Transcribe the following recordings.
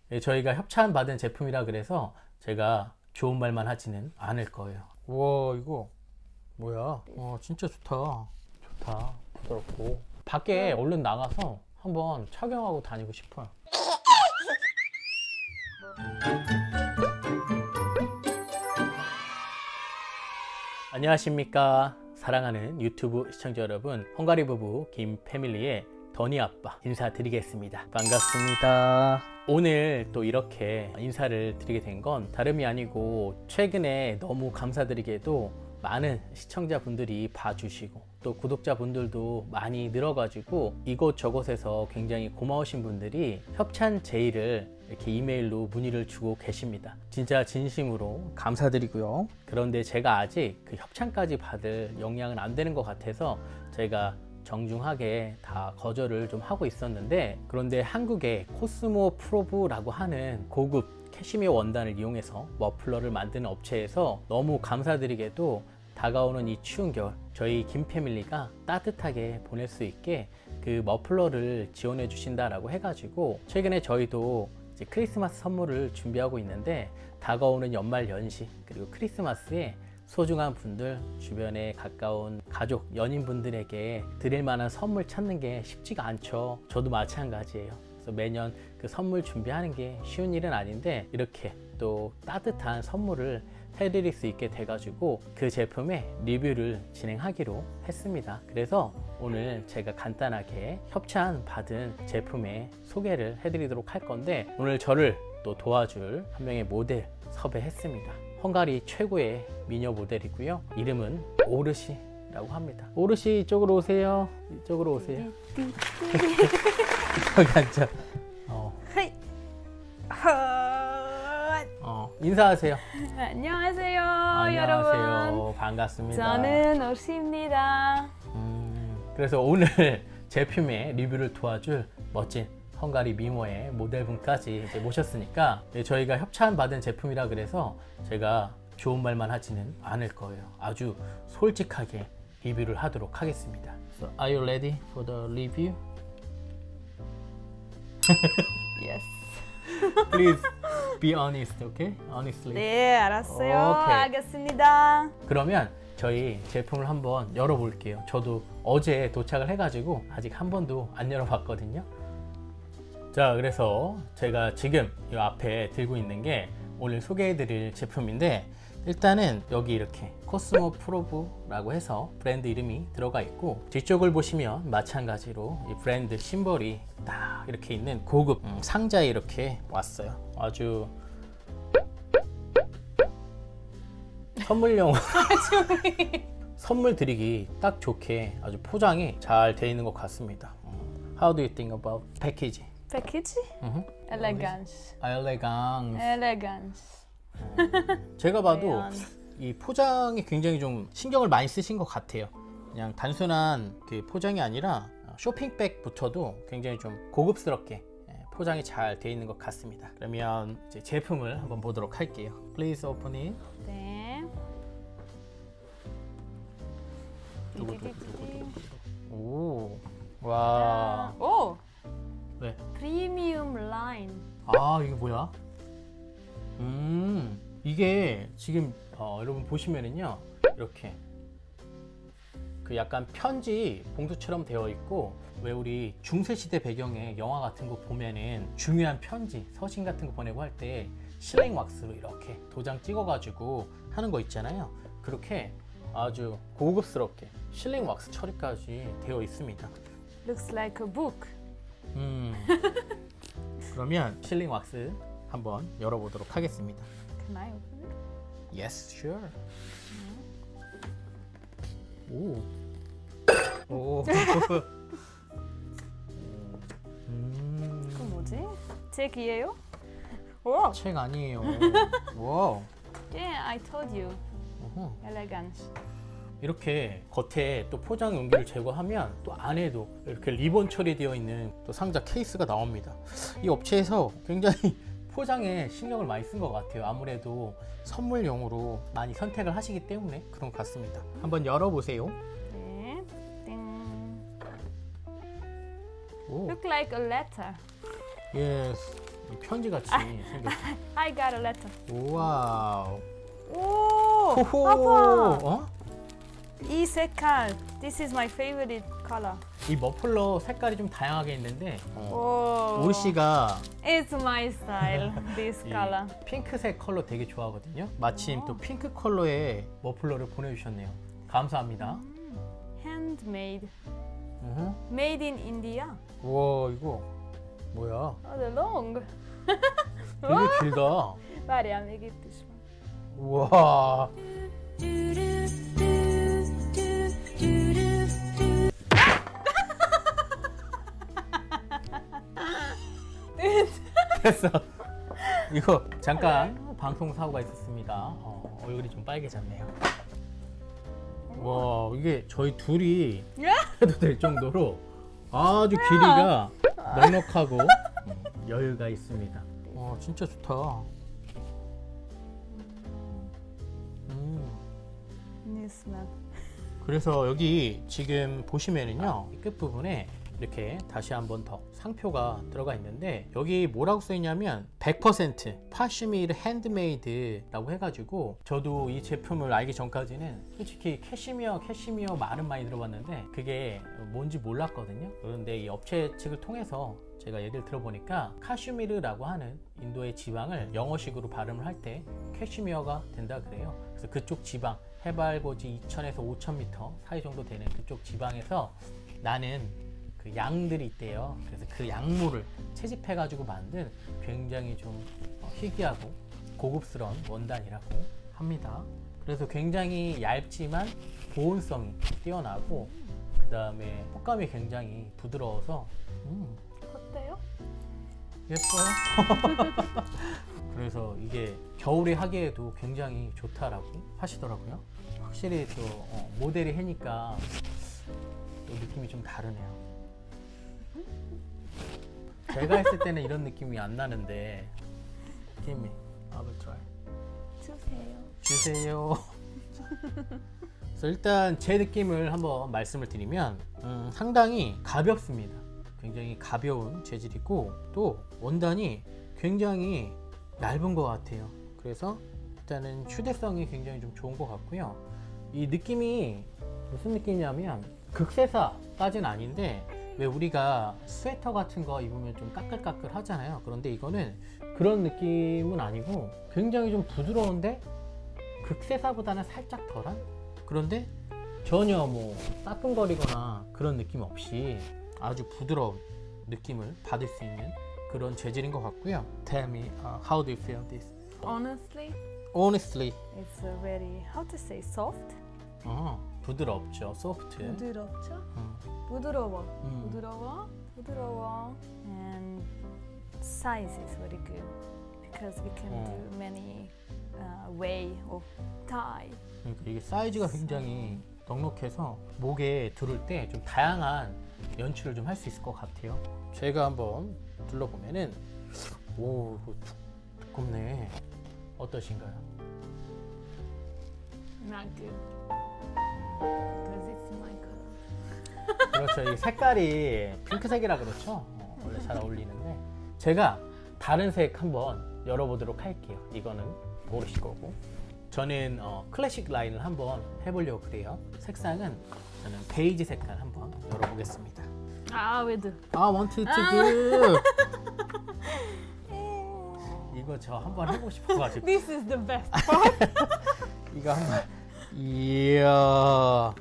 저희가 협찬받은 제품이라 그래서 제가 좋은 말만 하지는 않을 거예요. 우와, 이거 뭐야? 진짜 좋다. 좋다. 부드럽고. 밖에 얼른 나가서 한번 착용하고 다니고 싶어요. 안녕하십니까. 사랑하는 유튜브 시청자 여러분, 헝가리 부부 김패밀리의 더니 아빠 인사드리겠습니다. 반갑습니다. 오늘 또 이렇게 인사를 드리게 된 건 다름이 아니고, 최근에 너무 감사드리게도 많은 시청자분들이 봐주시고 또 구독자분들도 많이 늘어가지고 이곳저곳에서 굉장히 고마우신 분들이 협찬 제의를 이렇게 이메일로 문의를 주고 계십니다. 진짜 진심으로 감사드리고요. 그런데 제가 아직 그 협찬까지 받을 역량은 안 되는 것 같아서 제가 정중하게 다 거절을 좀 하고 있었는데, 그런데 한국의 코스모 프로브라고 하는 고급 캐시미어 원단을 이용해서 머플러를 만드는 업체에서 너무 감사드리게도 다가오는 이 추운 겨울 저희 김패밀리가 따뜻하게 보낼 수 있게 그 머플러를 지원해 주신다라고 해가지고, 최근에 저희도 이제 크리스마스 선물을 준비하고 있는데, 다가오는 연말 연시 그리고 크리스마스에 소중한 분들, 주변에 가까운 가족, 연인분들에게 드릴 만한 선물 찾는 게 쉽지가 않죠. 저도 마찬가지예요. 그래서 매년 그 선물 준비하는 게 쉬운 일은 아닌데, 이렇게 또 따뜻한 선물을 해드릴 수 있게 돼가지고 그 제품의 리뷰를 진행하기로 했습니다. 그래서 오늘 제가 간단하게 협찬 받은 제품의 소개를 해드리도록 할 건데, 오늘 저를 또 도와줄 한 명의 모델 섭외했습니다. 헝가리 최고의 미녀 모델이고요. 이름은 오르시라고 합니다. 오르시, 이쪽으로 오세요. 이쪽으로 오세요. 여기 앉아. 인사하세요. 안녕하세요, 안녕하세요. 여러분. 반갑습니다. 저는 오시입니다. 그래서 오늘 제품의 리뷰를 도와줄 멋진 헝가리 미모의 모델분까지 이제 모셨으니까, 저희가 협찬받은 제품이라 그래서 제가 좋은 말만 하지는 않을 거예요. 아주 솔직하게 리뷰를 하도록 하겠습니다. So, are you ready for the review? Yes. Please be honest, okay? Honestly. 네, 알았어요. 오케이. 알겠습니다. 그러면 저희 제품을 한번 열어볼게요. 저도 어제 도착을 해가지고 아직 한 번도 안 열어봤거든요. 자, 그래서 제가 지금 이 앞에 들고 있는 게 오늘 소개해드릴 제품인데, 일단은 여기 이렇게 코스모 프로브라고 해서 브랜드 이름이 들어가 있고, 뒤쪽을 보시면 마찬가지로 이 브랜드 심볼이 딱 이렇게 있는 고급 상자에 이렇게 왔어요. 아주 선물용 선물 드리기 딱 좋게 아주 포장이 잘 되어 있는 것 같습니다. How do you think about package? 패키지? 엘레간스. 엘레강스. 엘레간스. 제가 봐도 이 포장이 굉장히 좀 신경을 많이 쓰신 것 같아요. 그냥 단순한 그 포장이 아니라 쇼핑백부터도 굉장히 좀 고급스럽게 포장이 잘 되어 있는 것 같습니다. 그러면 이제 제품을 한번 보도록 할게요. Please open it. 네. 오, 와. 오! 네. 프리미엄 라인. 아, 이게 뭐야? 이게 지금 여러분 보시면은요, 이렇게 그 약간 편지 봉투처럼 되어 있고, 왜 우리 중세시대 배경의 영화 같은 거 보면은 중요한 편지, 서신 같은 거 보내고 할 때 실링 왁스로 이렇게 도장 찍어가지고 하는 거 있잖아요. 그렇게 아주 고급스럽게 실링 왁스 처리까지 되어 있습니다. Looks like a book. 그러면 실링 왁스 한번 열어보도록 하겠습니다. Can I open it? Yes, sure. 오. 오. 그건 뭐지? 책이에요? 오! 책 아니에요. 와우. Yeah, I told you. 어허. 엘레간스. 이렇게 겉에 또 포장 용기를 제거하면 또 안에도 이렇게 리본 처리되어 있는 또 상자 케이스가 나옵니다. 이 업체에서 굉장히 포장에 신경을 많이 쓴 것 같아요. 아무래도 선물용으로 많이 선택을 하시기 때문에 그런 것 같습니다. 한번 열어보세요. 네. 띵. 오. Look like a letter. Yes. 이 편지 같이 생겼어. I got a letter. 와우. 오, 호호. 아빠. 어? 이 색깔. This is my favorite color. 이 머플러 색깔이 좀 다양하게 있는데 오. 올 씨가 It's my style. This 이 color. 핑크색 컬러 되게 좋아하거든요. 마침 또 핑크 컬러의 머플러를 보내주셨네요. 감사합니다. Handmade. 어허. Made in India. 우와 이거 뭐야? Oh, the long. 되게 길다. Várjál, még itt is van. 우와. 됐어. 이거 잠깐 방송 사고가 있었습니다. 얼굴이 좀 빨개졌네요. 와 이게 저희 둘이 해도 될 정도로 아주 길이가 넉넉하고 여유가 있습니다. 와 진짜 좋다. New smell. 그래서 여기 지금 보시면은요 이 끝부분에 이렇게 다시 한 번 더 상표가 들어가 있는데 여기 뭐라고 써 있냐면 100% 파슈미르 핸드메이드라고 해가지고 저도 이 제품을 알기 전까지는 솔직히 캐시미어 말은 많이 들어봤는데 그게 뭔지 몰랐거든요. 그런데 이 업체 측을 통해서 제가 얘기를 들어보니까 카슈미르라고 하는 인도의 지방을 영어식으로 발음을 할 때 캐시미어가 된다 그래요. 그래서 그쪽 지방 해발 고지 2000에서 5000m 사이 정도 되는 그쪽 지방에서 나는 그 양들이 있대요. 그래서 그 양모를 채집해 가지고 만든 굉장히 좀 희귀하고 고급스러운 원단이라고 합니다. 그래서 굉장히 얇지만 보온성이 뛰어나고 그 다음에 촉감이 굉장히 부드러워서 어때요? 예뻐요. 그래서 이게 겨울에 하기에도 굉장히 좋다라고 하시더라고요. 확실히 또 모델이 해니까 또 느낌이 좀 다르네요. 제가 했을 때는 이런 느낌이 안 나는데 Give me, I will try. 주세요. 그래서 일단 제 느낌을 한번 말씀을 드리면 상당히 가볍습니다. 굉장히 가벼운 재질이고 또 원단이 굉장히 얇은 것 같아요. 그래서 일단은 휴대성이 굉장히 좀 좋은 것 같고요. 이 느낌이 무슨 느낌이냐면 극세사까지는 아닌데 왜 우리가 스웨터 같은 거 입으면 좀 까끌까끌 하잖아요. 그런데 이거는 그런 느낌은 아니고 굉장히 좀 부드러운데 극세사보다는 살짝 덜한? 그런데 전혀 뭐 따끔거리거나 그런 느낌 없이 아주 부드러운 느낌을 받을 수 있는 그런 재질인 것 같고요. Tell me, how do you feel this? Honestly, Honestly, it's a very, how to say, soft? 부드럽죠, soft. 부드럽죠? 부드러워. 부드러워. And size is very good because we can do many way of tie. 그러니까 이게 사이즈가 굉장히 넉넉해서 목에 두를 때 좀 다양한 연출을 좀 할 수 있을 것 같아요. 제가 한번 둘러보면은 오 두껍네. 어떠신가요? Not good. Because it's my color. 그렇죠. 이 색깔이 핑크색이라 그렇죠. 원래 잘 어울리는데 제가 다른 색 한번 열어보도록 할게요. 이거는 모르실 거고 저는 클래식 라인을 한번 해보려고 그래요. 색상은 저는 베이지 색깔 한번 열어보겠습니다. with I want it to do. 이거 저 한번 해보고 싶어가지고 This is the best part. 이거 한번 이야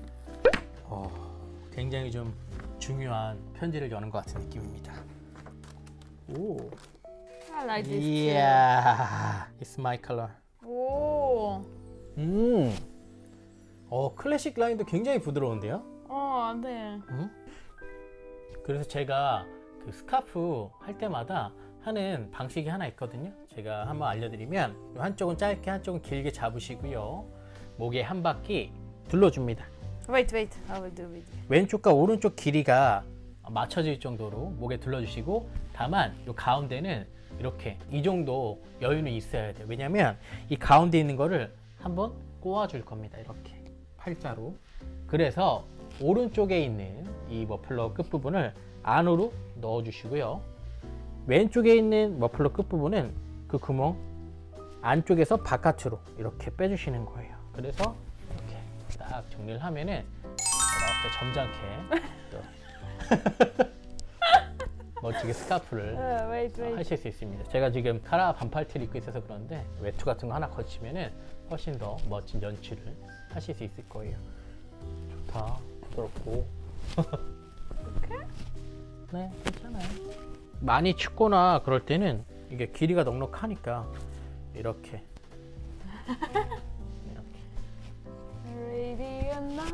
굉장히 좀 중요한 편지를 여는 것 같은 느낌입니다. 오 I like this 이야 It's my color. too. 오. 클래식 라인도 굉장히 부드러운데요? 네. 그래서 제가 그 스카프 할 때마다 하는 방식이 하나 있거든요. 제가 한번 알려드리면 한쪽은 짧게 한쪽은 길게 잡으시고요. 목에 한 바퀴 둘러줍니다. Wait, I will do with you. 왼쪽과 오른쪽 길이가 맞춰질 정도로 목에 둘러주시고 다만 이 가운데는 이렇게 이 정도 여유는 있어야 돼요. 왜냐면 이 가운데 있는 거를 한번 꼬아줄 겁니다. 이렇게 팔자로. 그래서 오른쪽에 있는 이 머플러 끝부분을 안으로 넣어주시고요. 왼쪽에 있는 머플러 끝부분은 그 구멍 안쪽에서 바깥으로 이렇게 빼주시는 거예요. 그래서 이렇게 딱 정리를 하면은 이렇게 점잖게 또 멋지게 스카프를 wait. 하실 수 있습니다. 제가 지금 카라 반팔티를 입고 있어서 그런데 외투 같은 거 하나 거치면은 훨씬 더 멋진 연출을 하실 수 있을 거예요. 좋다. 부드럽고. 네, 괜찮아요. 많이 춥거나 그럴 때는 이게 길이가 넉넉하니까 이렇게 Arabian Night.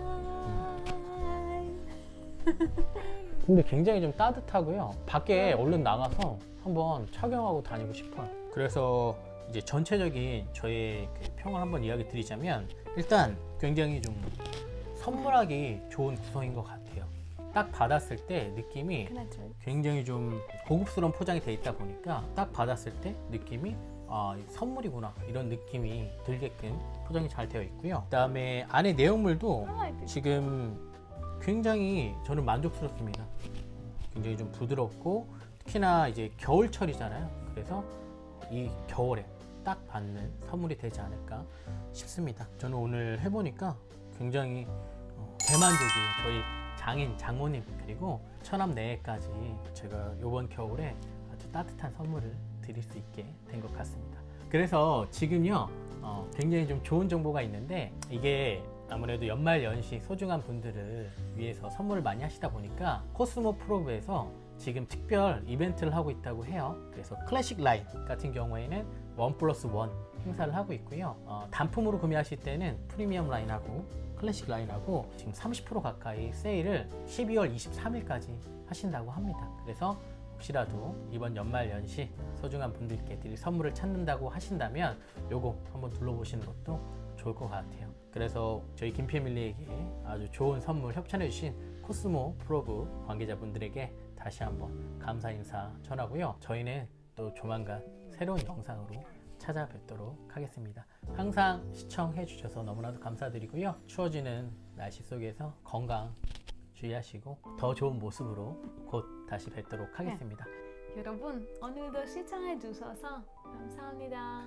근데 굉장히 좀 따뜻하고요. 밖에 얼른 나가서 한번 착용하고 다니고 싶어요. 그래서 이제 전체적인 저의 그 평을 한번 이야기 드리자면 일단 굉장히 좀 선물하기 좋은 구성인 것 같아요. 딱 받았을 때 느낌이 Can I try? 굉장히 좀 고급스러운 포장이 돼 있다 보니까 딱 받았을 때 느낌이 선물이구나 이런 느낌이 들게끔 포장이 잘 되어 있고요. 그 다음에 안에 내용물도 지금 굉장히 저는 만족스럽습니다. 굉장히 좀 부드럽고 특히나 이제 겨울철이잖아요. 그래서 이 겨울에 딱 받는 선물이 되지 않을까 싶습니다. 저는 오늘 해보니까 굉장히 대만족이에요. 저희 장모님 그리고 처남 내외까지 제가 이번 겨울에 아주 따뜻한 선물을 드릴 수 있게 된 것 같습니다. 그래서 지금요 굉장히 좀 좋은 정보가 있는데 이게 아무래도 연말 연시 소중한 분들을 위해서 선물을 많이 하시다 보니까 코스모 프로브에서 지금 특별 이벤트를 하고 있다고 해요. 그래서 클래식 라인 같은 경우에는 1+1 행사를 하고 있고요. 단품으로 구매하실 때는 프리미엄 라인하고 클래식 라인하고 지금 30% 가까이 세일을 12월 23일까지 하신다고 합니다. 그래서 혹시라도 이번 연말 연시 소중한 분들께 드릴 선물을 찾는다고 하신다면 요거 한번 둘러보시는 것도 좋을 것 같아요. 그래서 저희 김패밀리에게 아주 좋은 선물 협찬해 주신 코스모 프로브 관계자분들에게 다시 한번 감사 인사 전하고요. 저희는 또 조만간 새로운 영상으로 찾아뵙도록 하겠습니다. 항상 시청해 주셔서 너무나도 감사드리고요. 추워지는 날씨 속에서 건강 주의하시고 더 좋은 모습으로 곧 다시 뵙도록 하겠습니다. 여러분 오늘도 시청해 주셔서 감사합니다.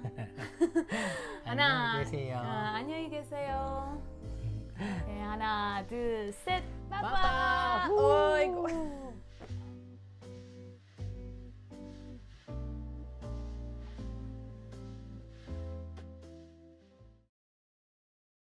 안녕히 계세요. 안녕히 계세요. 네, 하나, 둘, 셋, 빠빠. 빠빠. 어이구.